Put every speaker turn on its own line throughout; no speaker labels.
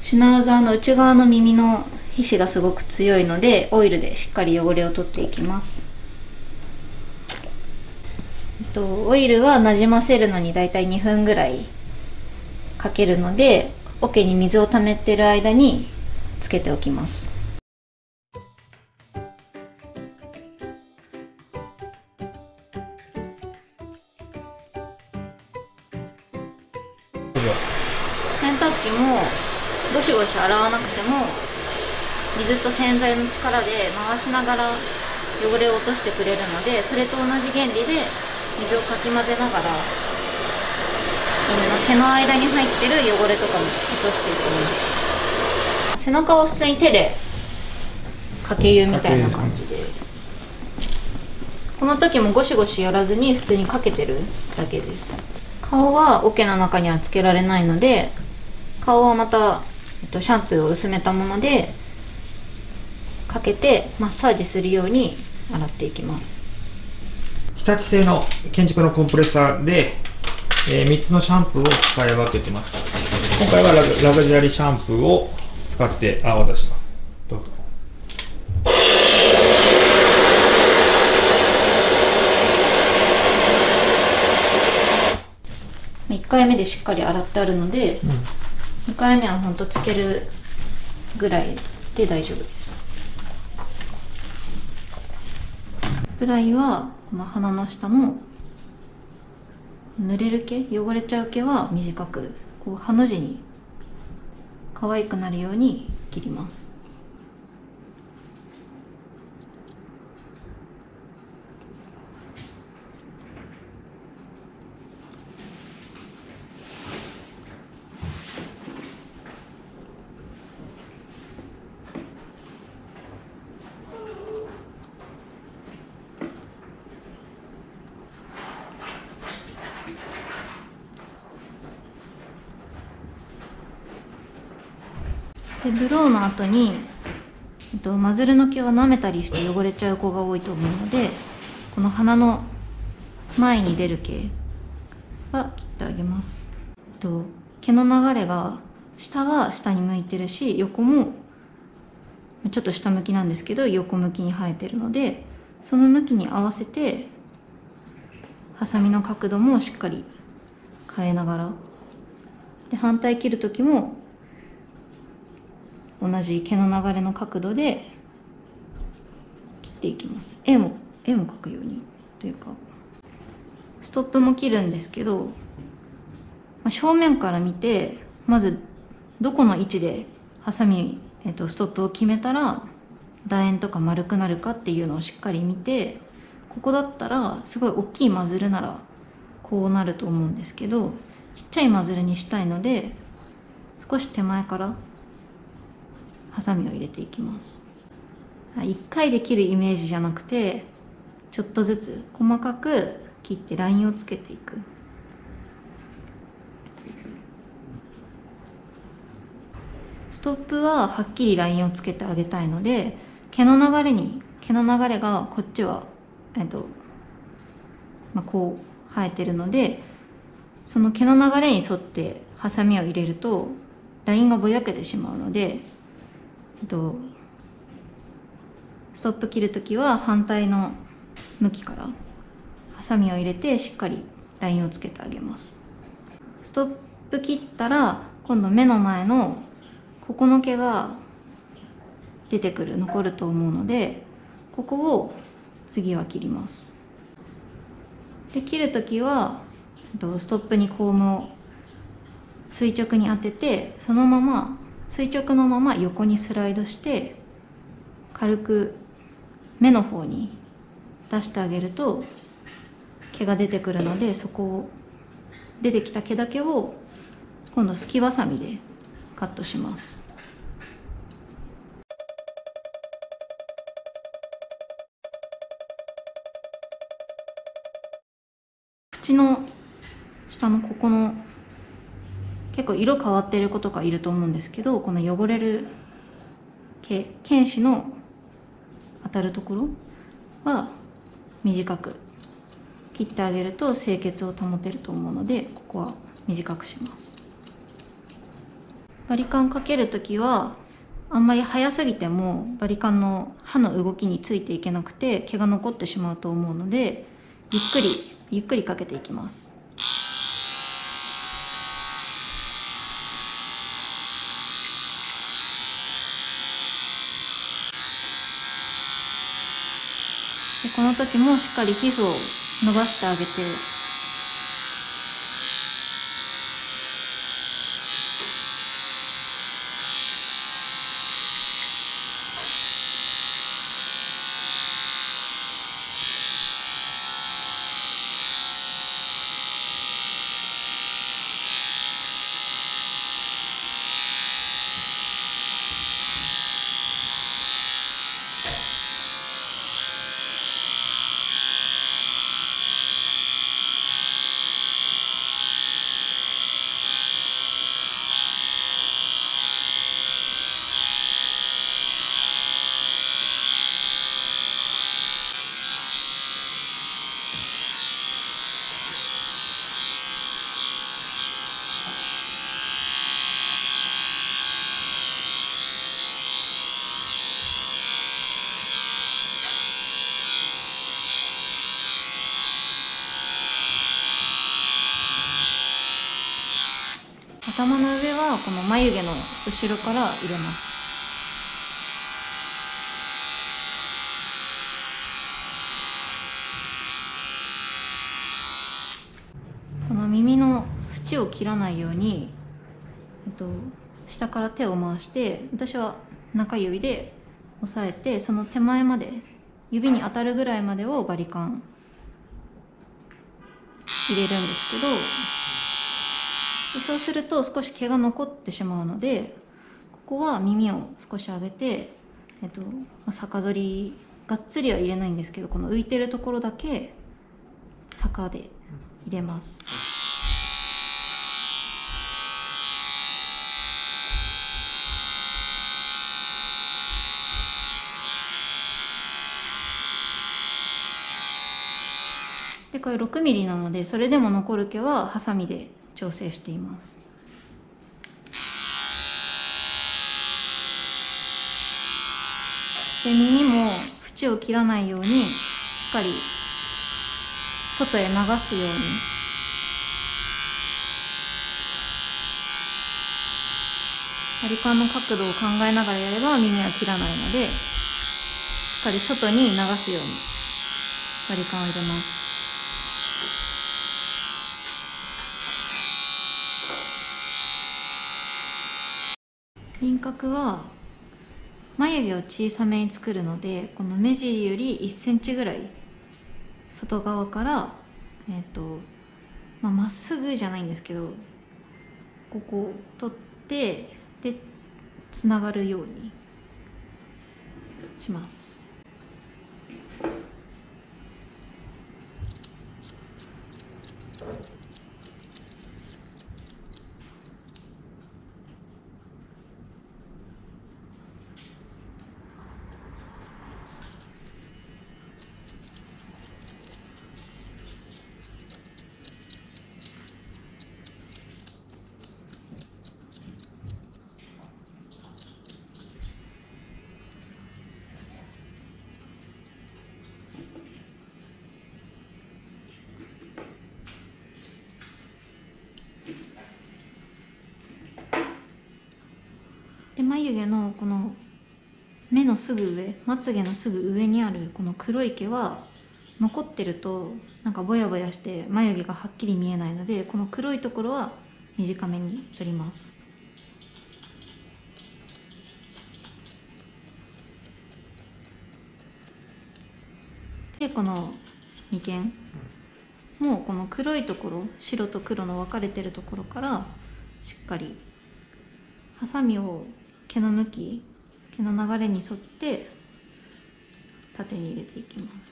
シュナウザーの内側の耳の皮脂がすごく強いので、オイルでしっかり汚れを取っていきます。オイルはなじませるのにだいたい2分ぐらいかけるので、桶に水を溜めてる間につけておきます。洗濯機もゴシゴシ洗わなくても水と洗剤の力で回しながら汚れを落としてくれるので、それと同じ原理で水をかき混ぜながら毛の間に入ってる汚れとかも落としていきます。背中は普通に手でかけ湯みたいな感じで、この時もゴシゴシやらずに普通にかけてるだけです。顔は桶の中にはつけられないので、顔はまた、シャンプーを薄めたものでかけてマッサージするように洗っていきます。
日立製の建築のコンプレッサーで、3つのシャンプーを使い分けてます。今回はラグジュアリーシャンプーを使って泡を出します。どうぞ。
1回目でしっかり洗ってあるので、2回目はほんとつけるぐらいで大丈夫です。スプライはこの鼻の下の濡れる毛、汚れちゃう毛は短く、こうハの字に可愛くなるように切ります。でブローの後に、マズルの毛を舐めたりして汚れちゃう子が多いと思うので、この鼻の前に出る毛は切ってあげます。毛の流れが下は下に向いてるし、横もちょっと下向きなんですけど横向きに生えてるので、その向きに合わせてハサミの角度もしっかり変えながら、で反対切る時も同じ毛の流れの角度で切っていきます。絵も描くようにというか、ストップも切るんですけど、正面から見てまずどこの位置でハサミ、ストップを決めたら楕円とか丸くなるかっていうのをしっかり見て、ここだったらすごい大きいマズルならこうなると思うんですけど、ちっちゃいマズルにしたいので少し手前からハサミを入れていきます。1回で切るイメージじゃなくて、ちょっとずつ細かく切ってラインをつけていく。ストップははっきりラインをつけてあげたいので、毛の流れがこっちはこう生えてるので、その毛の流れに沿ってハサミを入れるとラインがぼやけてしまうので、ストップ切るときは反対の向きからハサミを入れてしっかりラインをつけてあげます。ストップ切ったら今度目の前のここの毛が出てくる、残ると思うので、ここを次は切ります。で切るときはストップにコームを垂直に当てて、そのまま垂直のまま横にスライドして軽く目の方に出してあげると毛が出てくるので、そこを出てきた毛だけを今度すきばさみでカットします。口の下のここの結構色変わっている子とかいると思うんですけど、この汚れる毛、犬歯の当たるところは短く切ってあげると清潔を保てると思うので、ここは短くします。 バリカンかけるときはあんまり早すぎてもバリカンの刃の動きについていけなくて毛が残ってしまうと思うので、ゆっくりゆっくりかけていきます。でこの時もしっかり皮膚を伸ばしてあげて、頭の上はこの眉毛の後ろから入れます。この耳の縁を切らないように、下から手を回して、私は中指で押さえて、その手前まで指に当たるぐらいまでをバリカン入れるんですけど、そうすると少し毛が残ってしまうので、ここは耳を少し上げて、逆反りがっつりは入れないんですけど、この浮いてるところだけ逆で入れます。でこれ6ミリなので、それでも残る毛はハサミで調整しています。で耳も縁を切らないようにしっかり外へ流すように、バリカンの角度を考えながらやれば耳は切らないので、しっかり外に流すようにバリカンを入れます。輪郭は眉毛を小さめに作るので、この目尻より1センチぐらい外側からまっすぐじゃないんですけど、ここを取ってでつながるようにします。で眉毛のこの目のすぐ上、まつげのすぐ上にあるこの黒い毛は残ってるとなんかぼやぼやして眉毛がはっきり見えないので、この黒いところは短めに取ります。でこの眉間もうこの黒いところ、白と黒の分かれてるところからしっかりハサミを毛の向き、毛の流れに沿って縦に入れていきます。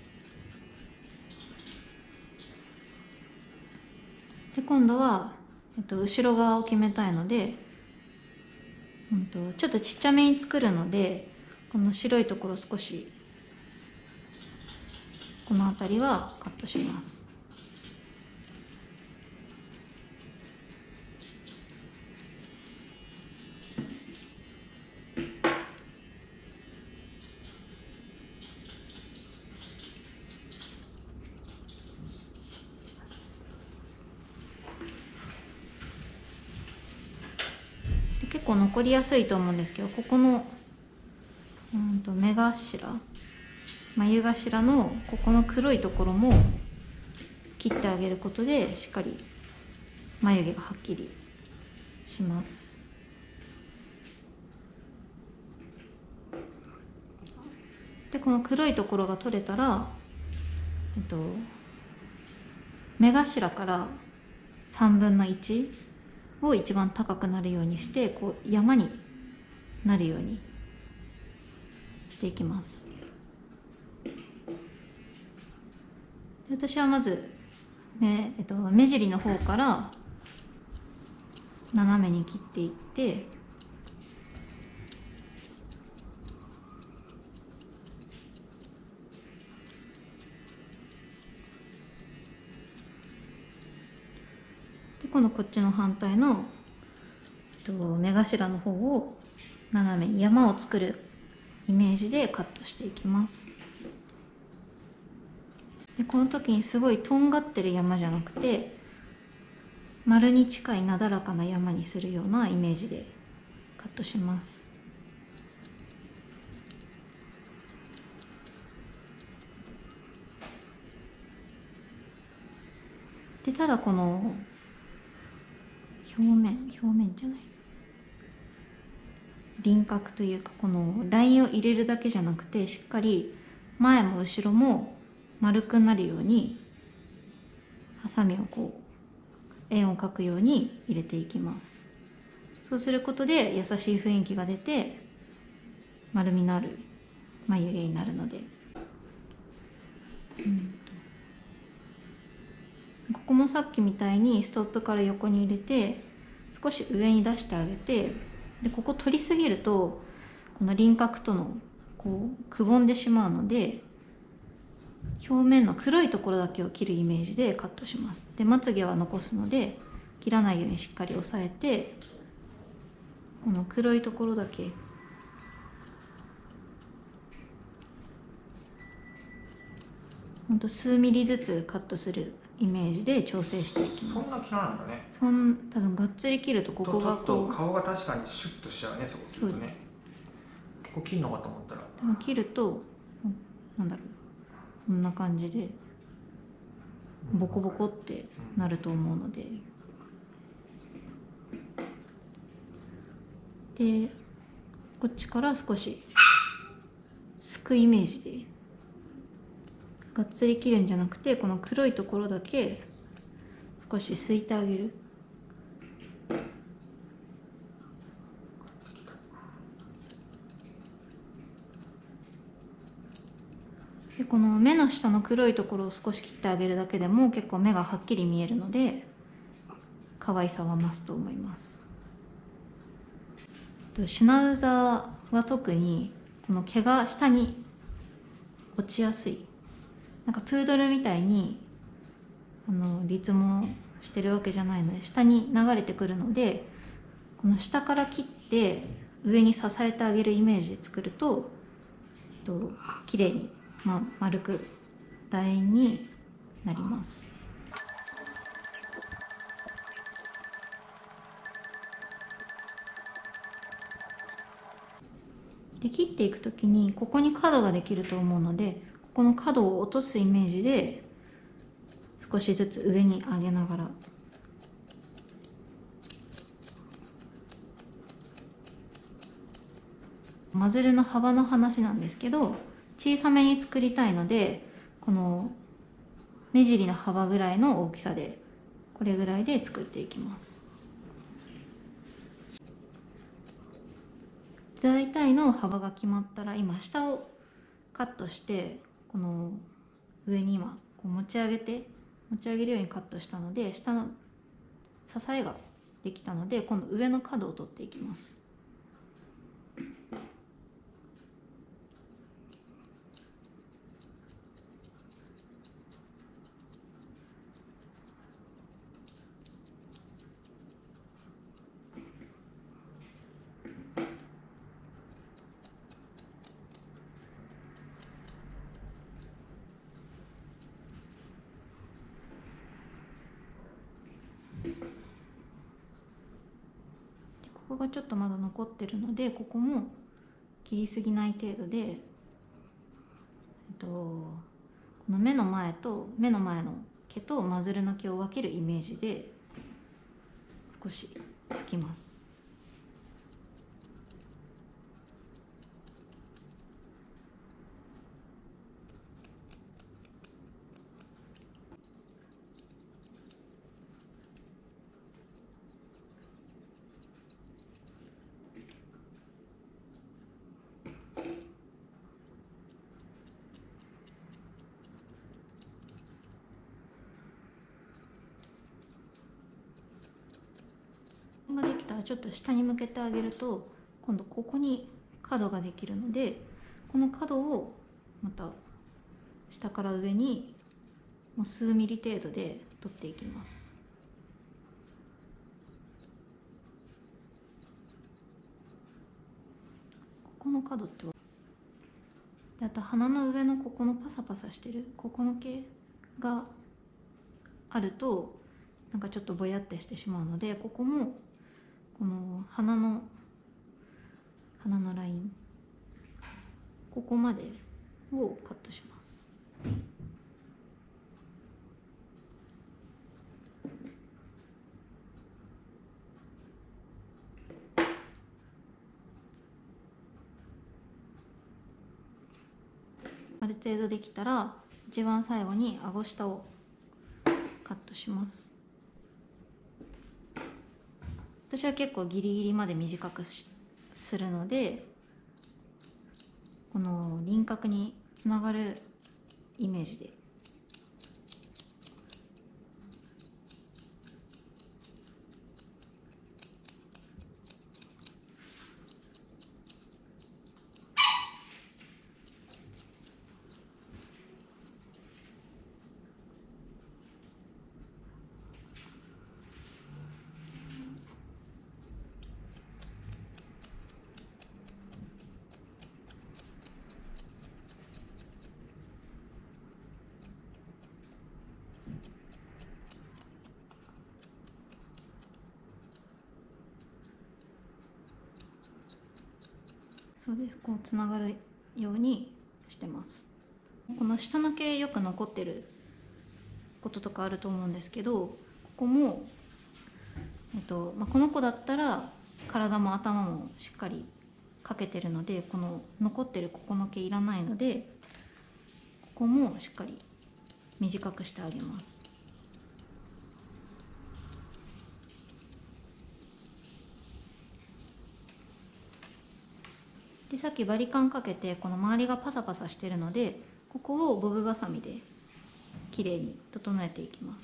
で今度は後ろ側を決めたいので、ちょっとちっちゃめに作るので、この白いところ少しこの辺りはカットします。結構残りやすいと思うんですけど、ここの目頭、眉頭のここの黒いところも切ってあげることでしっかり眉毛がはっきりします。でこの黒いところが取れたら、目頭から3分の1を一番高くなるようにして、こう山になるようにしていきます。で私はまず目尻の方から斜めに切っていって、で今度こっちの反対の目頭の方を斜めに山を作るイメージでカットしていきます。でこの時にすごいとんがってる山じゃなくて、丸に近いなだらかな山にするようなイメージでカットします。でただこの表面じゃない、輪郭というか、このラインを入れるだけじゃなくて、しっかり前も後ろも丸くなるようにハサミをこう円を描くように入れていきます。そうすることで優しい雰囲気が出て丸みのある眉毛になるので、ここもさっきみたいにストップから横に入れて少し上に出してあげて、でここ取りすぎるとこの輪郭とのこうくぼんでしまうので、表面の黒いところだけを切るイメージでカットします。でまつげは残すので切らないようにしっかり押さえて、この黒いところだけほんと数ミリずつカットするイメージで調整していきます。
そんな切らないんだね。
多分がっつり切るとここがこう
ちょっと顔が確かにシュッとしちゃうね、そこ切るとね。結構切るのかと思ったら。
でも切るとなんだろう、こんな感じでボコボコってなると思うので、でこっちから少しすくイメージで、がっつり切るんじゃなくてこの黒いところだけ少しすいてあげる。でこの目の下の黒いところを少し切ってあげるだけでも結構目がはっきり見えるので可愛さは増すと思います。シュナウザーは特にこの毛が下に落ちやすい、なんかプードルみたいに立毛してるわけじゃないので下に流れてくるので、この下から切って上に支えてあげるイメージで作ると綺麗に、丸く楕円になります。で切っていくときにここに角ができると思うので、ここの角を落とすイメージで少しずつ上に上げながらマズルの幅の話なんですけど、小さめに作りたいのでこの目尻の幅ぐらいの大きさでこれぐらいで作っていきます。大体の幅が決まったら今下をカットして、この上に今こう持ち上げるようにカットしたので下の支えができたので、今度上の角を取っていきます。ここがちょっとまだ残ってるので、ここも切りすぎない程度で、この目の前と目の前の毛とマズルの毛を分けるイメージで少しすきます。ができたらちょっと下に向けてあげると、今度ここに角ができるので、この角をまた下から上にもう数ミリ程度で取っていきます。ここの角ってで、あと鼻の上のここのパサパサしてるここの毛があるとなんかちょっとぼやってしてしまうので、ここもこの鼻のラインここまでをカットします。ある程度できたら一番最後に顎下をカットします。私は結構ギリギリまで短くするので、この輪郭につながるイメージで。そうです、こうつながるようにしてます。この下の毛よく残ってることとかあると思うんですけど、ここも、この子だったら体も頭もしっかりかけてるので、この残ってるここの毛いらないので、ここもしっかり短くしてあげます。で、さっきバリカンかけてこの周りがパサパサしてるので、ここをボブバサミできれいに整えていきます。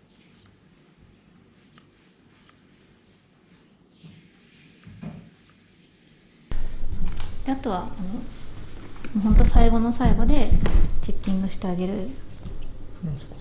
で、あとはもうほんと最後の最後でチッピングしてあげる。